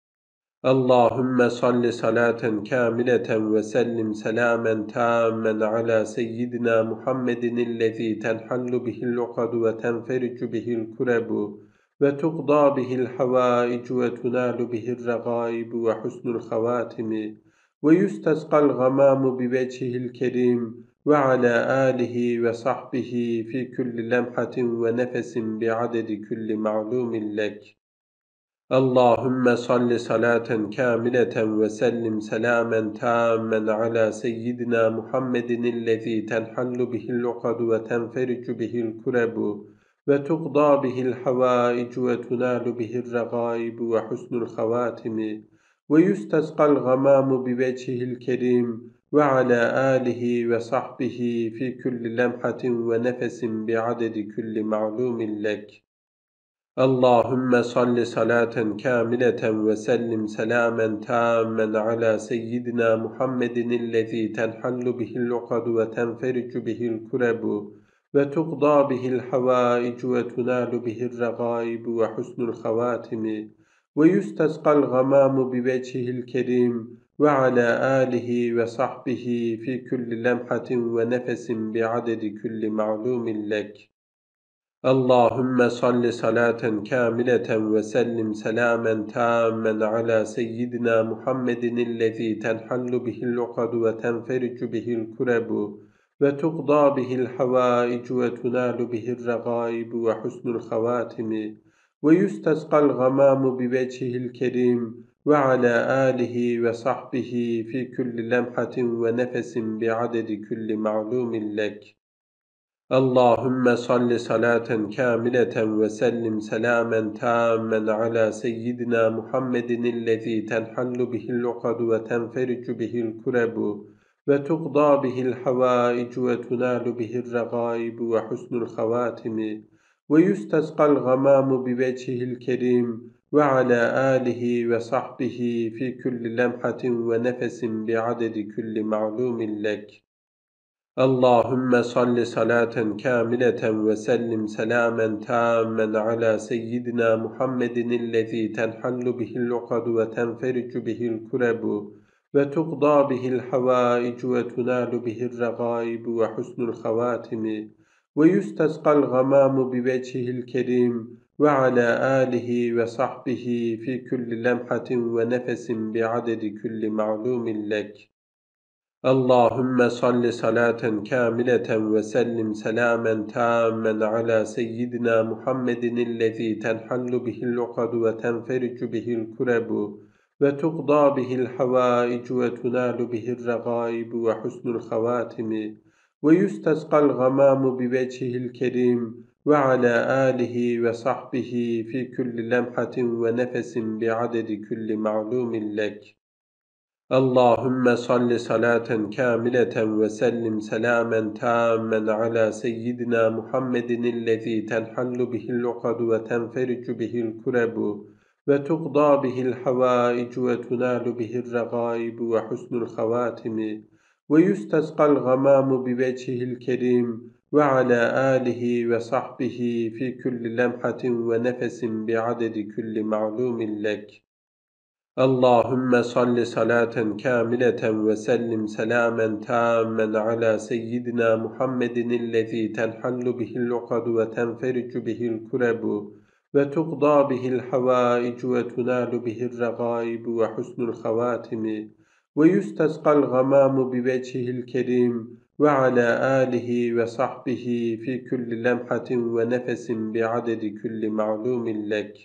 اللهم صل صلاة كاملة وسلم سلاما تاما على سيدنا محمد الذي تنحل به العقد وتنفرج به الكرب وتقضى به الحوائج وتنال به الرغائب وحسن الخواتم، ويستسقى الغمام بوجهه الكريم وعلى آله وصحبه في كل لمحة ونفس بعدد كل معلوم لك. اللهم صل صلاة كاملة وسلم سلاما تاما على سيدنا محمد الذي تنحل به العقد وتنفرج به الكرب وتقضى به الحوائج وتنال به الرغائب وحسن الخواتم، ويستسقى الغمام بوجهه الكريم وعلى آله وصحبه في كل لمحة ونفس بعدد كل معلوم لك. اللهم صل صلاة كاملة وسلم سلاما تاما على سيدنا محمد الذي تنحل به العقد وتنفرج به الكرب وتقضى به الحوائج وتنال به الرغائب وحسن الخواتم، ويستسقى الغمام بوجهه الكريم وعلى آله وصحبه في كل لمحة ونفس بعدد كل معلوم لك. اللهم صل صلاة كاملة وسلم سلاما تاما على سيدنا محمد الذي تنحل به العقد وتنفرج به الكرب وتقضى به الحوائج وتنال به الرغائب وحسن الخواتم، ويستسقى الغمام بوجهه الكريم وعلى آله وصحبه في كل لمحة ونفس بعدد كل معلوم لك. اللهم صل صلاة كاملة وسلم سلاما تاما على سيدنا محمد الذي تنحل به العقد وتنفرج به الكرب وتقضى به الحوائج وتنال به الرغائب وحسن الخواتم، ويستسقى الغمام بوجهه الكريم وعلى آله وصحبه في كل لمحة ونفس بعدد كل معلوم لك. اللهم صل صلاة كاملة وسلم سلاما تاما على سيدنا محمد الذي تنحل به العقد وتنفرج به الكرب وتقضى به الحوائج وتنال به الرغائب وحسن الخواتم، ويستسقى الغمام بوجهه الكريم وعلى آله وصحبه في كل لمحة ونفس بعدد كل معلوم لك. اللهم صل صلاة كاملة وسلم سلاما تاما على سيدنا محمد الذي تنحل به العقد وتنفرج به الكرب وتقضى به الحوائج وتنال به الرغائب وحسن الخواتم، ويستسقى الغمام بوجهه الكريم وعلى آله وصحبه في كل لمحة ونفس بعدد كل معلوم لك. اللهم صل صلاة كاملة وسلم سلاما تاما على سيدنا محمد الذي تنحل به العقد وتنفرج به الكرب وتقضى به الحوائج وتنال به الرغائب وحسن الخواتم ويستسقى الغمام بوجهه الكريم وعلى آله وصحبه في كل لمحة ونفس بعدد كل معلوم لك. اللهم صل صلاة كاملة وسلم سلاما تاما على سيدنا محمد الذي تنحل به العقد وتنفرج به الكرب وتقضى به الحوائج وتنال به الرغائب وحسن الخواتم ويستسقى الغمام بوجهه الكريم وعلى آله وصحبه في كل لمحة ونفس بعدد كل معلوم لك.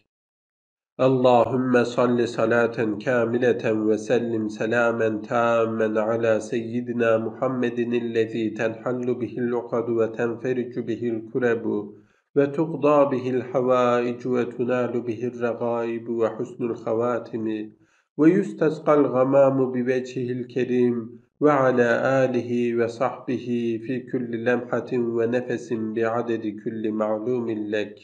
اللهم صل صلاة كاملة وسلم سلاما تاما على سيدنا محمد الذي تنحل به العقد وتنفرج به الكرب وتقضى به الحوائج وتنال به الرغائب وحسن الخواتم ويستسقى الغمام بوجهه الكريم وعلى آله وصحبه في كل لمحة ونفس بعدد كل معلوم لك.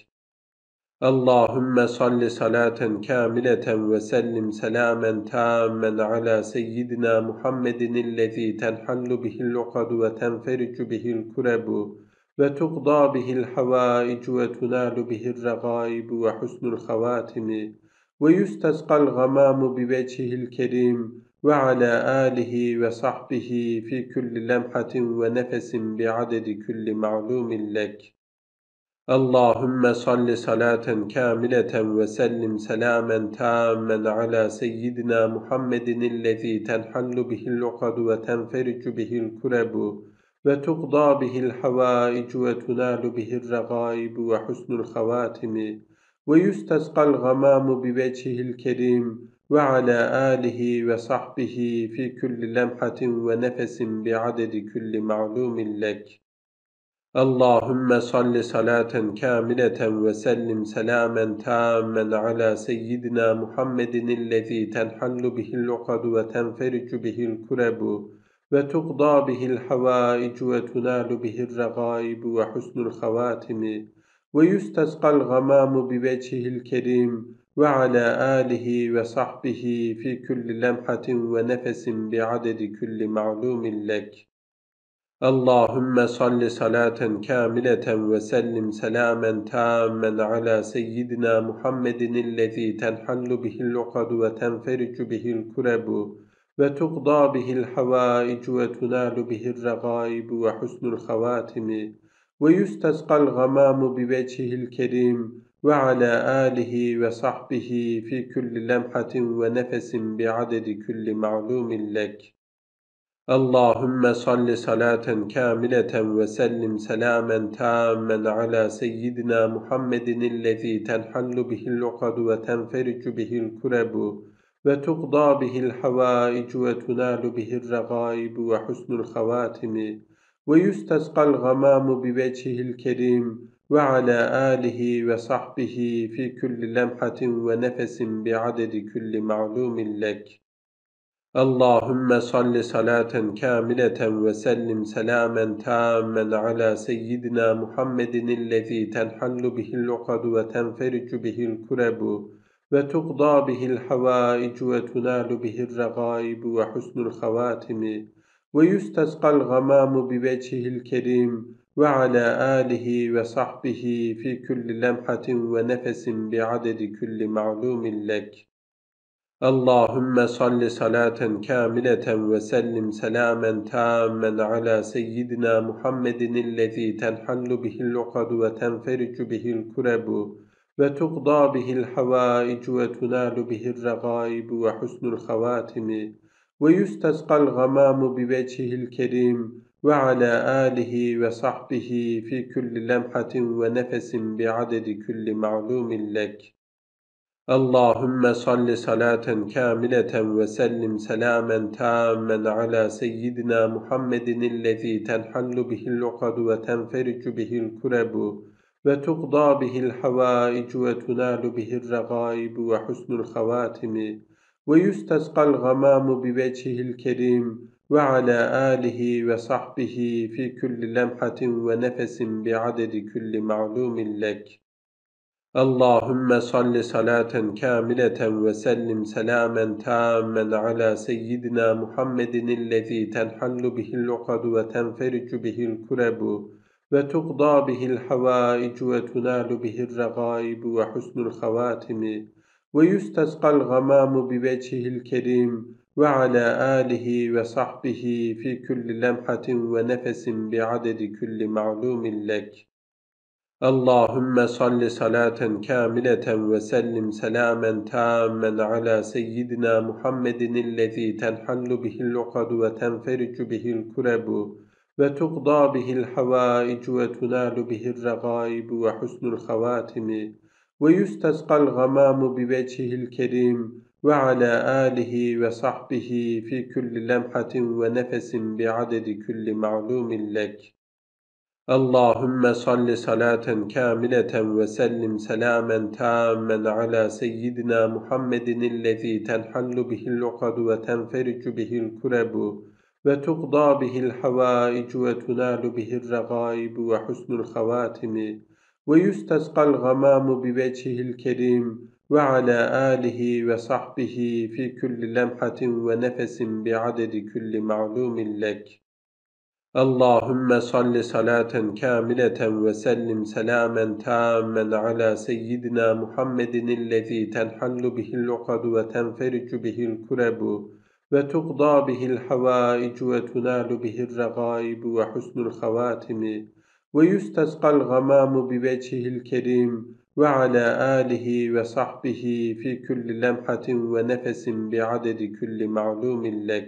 اللهم صل صلاة كاملة وسلم سلاما تاما على سيدنا محمد الذي تنحل به العقد وتنفرج به الكرب وتقضى به الحوائج وتنال به الرغائب وحسن الخواتم ويستسقى الغمام بوجهه الكريم وعلى آله وصحبه في كل لمحة ونفس بعدد كل معلوم لك. اللهم صل صلاة كاملة وسلم سلاما تاما على سيدنا محمد الذي تنحل به العقد وتنفرج به الكرب وتقضى به الحوائج وتنال به الرغائب وحسن الخواتم ويستسقى الغمام بوجهه الكريم وعلى آله وصحبه في كل لمحة ونفس بعدد كل معلوم لك. اللهم صل صلاة كاملة وسلم سلاما تاما على سيدنا محمد الذي تنحل به العقد وتنفرج به الكرب وتقضى به الحوائج وتنال به الرغائب وحسن الخواتم ويستسقى الغمام بوجهه الكريم وعلى آله وصحبه في كل لمحة ونفس بعدد كل معلوم لك. اللهم صل صلاة كاملة وسلم سلاما تاما على سيدنا محمد الذي تنحل به العقد وتنفرج به الكرب وتقضى به الحوائج وتنال به الرغائب وحسن الخواتم ويستسقى الغمام بوجهه الكريم وعلى آله وصحبه في كل لمحة ونفس بعدد كل معلوم لك. اللهم صل صلاة كاملة وسلم سلاما تاما على سيدنا محمد الذي تنحل به العقد وتنفرج به الكرب وتقضى به الحوائج وتنال به الرغائب وحسن الخواتم ويستسقى الغمام بوجهه الكريم وعلى آله وصحبه في كل لمحة ونفس بعدد كل معلوم لك. اللهم صل صلاة كاملة وسلم سلاما تاما على سيدنا محمد الذي تنحل به العقد وتنفرج به الكرب وتقضى به الحوائج وتنال به الرغائب وحسن الخواتم ويستسقى الغمام بوجهه الكريم وعلى آله وصحبه في كل لمحة ونفس بعدد كل معلوم لك. اللهم صل صلاة كاملة وسلم سلاما تاما على سيدنا محمد الذي تنحل به العقد وتنفرج به الكرب وتقضى به الحوائج وتنال به الرغائب وحسن الخواتم ويستسقى الغمام بوجهه الكريم وعلى آله وصحبه في كل لمحة ونفس بعدد كل معلوم لك. اللهم صل صلاة كاملة وسلم سلاما تاما على سيدنا محمد الذي تنحل به العقد وتنفرج به الكرب وتقضى به الحوائج وتنال به الرغائب وحسن الخواتم ويستسقى الغمام بوجهه الكريم وعلى آله وصحبه في كل لمحة ونفس بعدد كل معلوم لك. اللهم صل صلاة كاملة وسلم سلاما تاما على سيدنا محمد الذي تنحل به العقد وتنفرج به الكرب وتقضى به الحوائج وتنال به الرغائب وحسن الخواتم، ويستسقى الغمام بوجهه الكريم وعلى آله وصحبه في كل لمحة ونفس بعدد كل معلوم لك. اللهم صل صلاة كاملة وسلم سلاما تاما على سيدنا محمد الذي تنحل به العقد وتنفرج به الكرب وتقضى به الحوائج وتنال به الرغائب وحسن الخواتم، ويستسقى الغمام بوجهه الكريم وعلى آله وصحبه في كل لمحة ونفس بعدد كل معلوم لك. اللهم صل صلاة كاملة وسلم سلاما تاما على سيدنا محمد الذي تنحل به العقد وتنفرج به الكرب وتقضى به الحوائج وتنال به الرغائب وحسن الخواتم، ويستسقى الغمام بوجهه الكريم وعلى آله وصحبه في كل لمحة ونفس بعدد كل معلوم لك. اللهم صل صلاة كاملة وسلم سلاما تاما على سيدنا محمد الذي تنحل به العقد وتنفرج به الكرب وتقضى به الحوائج وتنال به الرغائب وحسن الخواتم، ويستسقى الغمام بوجهه الكريم وعلى آله وصحبه في كل لمحة ونفس بعدد كل معلوم لك.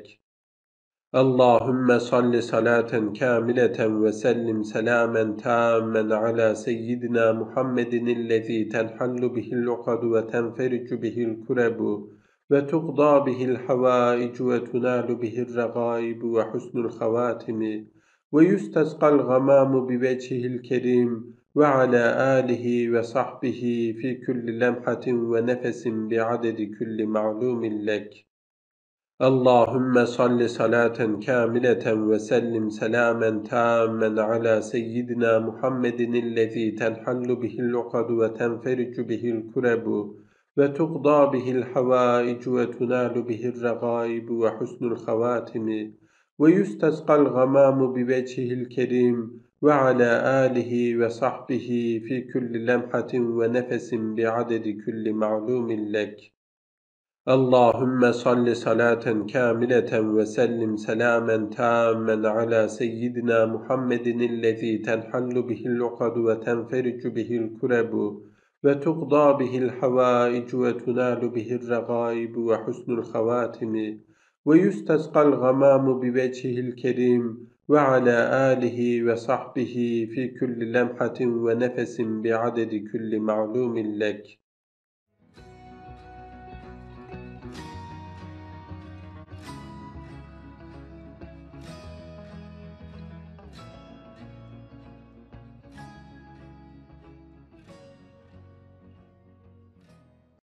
اللهم صل صلاة كاملة وسلم سلاما تاما على سيدنا محمد الذي تنحل به العقد وتنفرج به الكرب وتقضى به الحوائج وتنال به الرغائب وحسن الخواتم، ويستسقى الغمام بوجهه الكريم وعلى آله وصحبه في كل لمحة ونفس بعدد كل معلوم لك. اللهم صل صلاة كاملة وسلم سلاما تاما على سيدنا محمد الذي تنحل به العقد وتنفرج به الكرب وتقضى به الحوائج وتنال به الرغائب وحسن الخواتم، ويستسقى الغمام بوجهه الكريم وعلى آله وصحبه في كل لمحة ونفس بعدد كل معلوم لك. اللهم صل صلاة كاملة وسلم سلاما تاما على سيدنا محمد الذي تنحل به العقد وتنفرج به الكرب وتقضى به الحوائج وتنال به الرغائب وحسن الخواتم، ويستسقى الغمام بوجهه الكريم وعلى آله وصحبه في كل لمحة ونفس بعدد كل معلوم لك.